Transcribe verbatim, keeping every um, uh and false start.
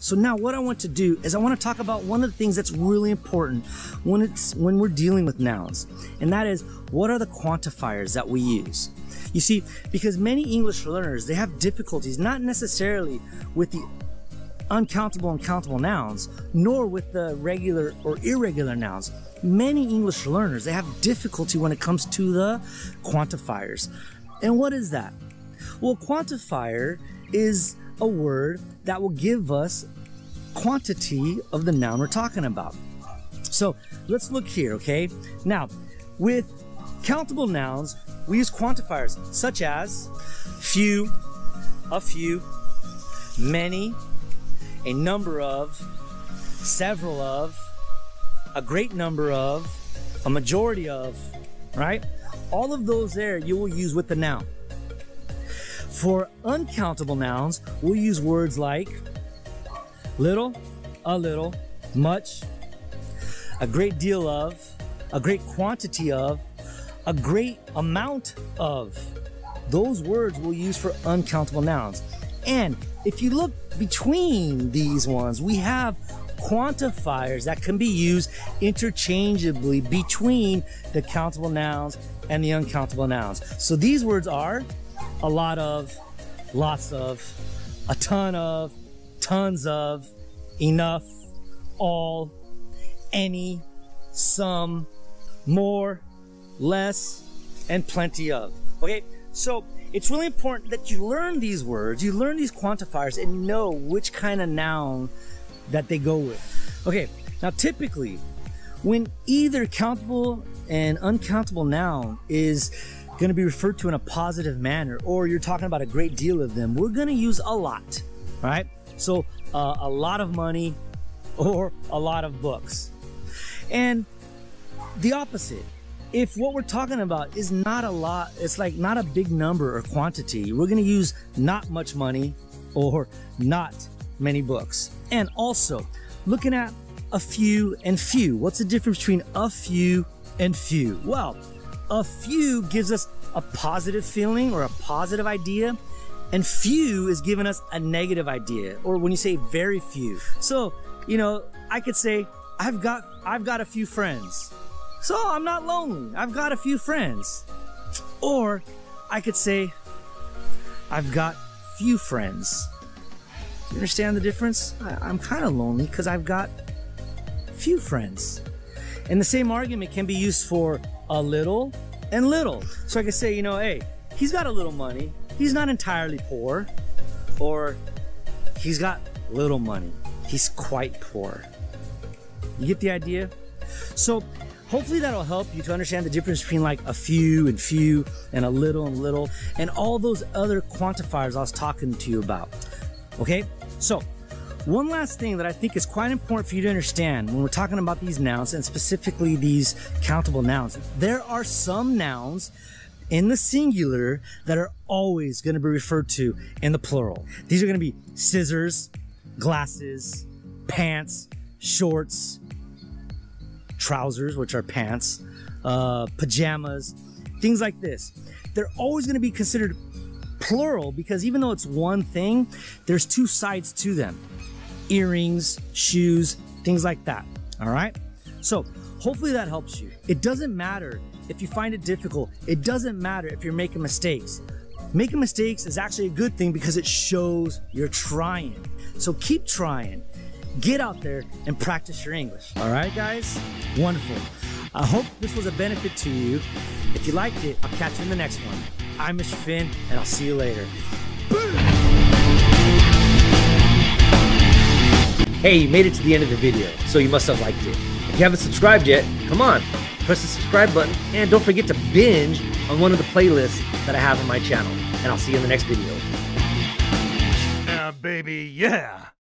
So now what I want to do is I want to talk about one of the things that's really important when it's when we're dealing with nouns, and that is, what are the quantifiers that we use? You see, because many English learners, they have difficulties not necessarily with the uncountable and countable nouns, nor with the regular or irregular nouns. Many English learners, they have difficulty when it comes to the quantifiers. And what is that? Well, quantifier is a word that will give us quantity of the noun we're talking about. So let's look here, okay? Now, with countable nouns, we use quantifiers such as few, a few, many, a number of, several of, a great number of, a majority of, right? All of those there you will use with the noun. For uncountable nouns, we'll use words like little, a little, much, a great deal of, a great quantity of, a great amount of. Those words we'll use for uncountable nouns. And if you look between these ones, we have quantifiers that can be used interchangeably between the countable nouns and the uncountable nouns. So these words are a lot of, lots of, a ton of, tons of, enough, all, any, some, more, less, and plenty of. Okay, so it's really important that you learn these words, you learn these quantifiers, and know which kind of noun that they go with. Okay, now typically, when either countable and uncountable noun is going to be referred to in a positive manner, or you're talking about a great deal of them, we're going to use a lot, right? So uh, a lot of money or a lot of books. And the opposite, if what we're talking about is not a lot, it's like not a big number or quantity, we're going to use not much money or not many books. And also, looking at a few and few, what's the difference between a few and few? Well, a few gives us a positive feeling or a positive idea, and few is giving us a negative idea, or when you say very few. So, you know, I could say, I've got, I've got a few friends. So I'm not lonely, I've got a few friends. Or I could say, I've got few friends. Do you understand the difference? I, I'm kind of lonely because I've got few friends. And the same argument can be used for a little and little. So I could say, you know, hey, he's got a little money, he's not entirely poor. Or he's got little money, he's quite poor. You get the idea? So hopefully that'll help you to understand the difference between like a few and few and a little and little and all those other quantifiers I was talking to you about. Okay, so one last thing that I think is quite important for you to understand when we're talking about these nouns, and specifically these countable nouns. There are some nouns in the singular that are always going to be referred to in the plural. These are going to be scissors, glasses, pants, shorts, trousers, which are pants, uh, pajamas, things like this. They're always going to be considered plural because even though it's one thing, there's two sides to them. Earrings, shoes, things like that. All right? So hopefully that helps you. It doesn't matter if you find it difficult. It doesn't matter if you're making mistakes. Making mistakes is actually a good thing because it shows you're trying. So keep trying. Get out there and practice your English. All right, guys? Wonderful. I hope this was a benefit to you. If you liked it, I'll catch you in the next one. I'm Mister Finn, and I'll see you later. Hey, you made it to the end of the video, so you must have liked it. If you haven't subscribed yet, come on, press the subscribe button, and don't forget to binge on one of the playlists that I have on my channel. And I'll see you in the next video. Yeah, baby, yeah.